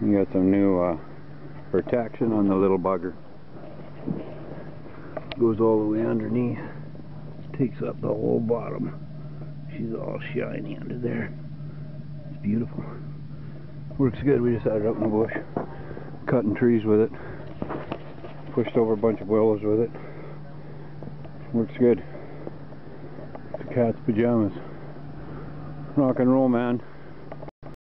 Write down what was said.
You got some new protection on the little bugger. Goes all the way underneath. Takes up the whole bottom. She's all shiny under there. It's beautiful. Works good. We just had it out in the bush. Cutting trees with it. Pushed over a bunch of willows with it. Works good. The cat's pajamas. Rock and roll, man.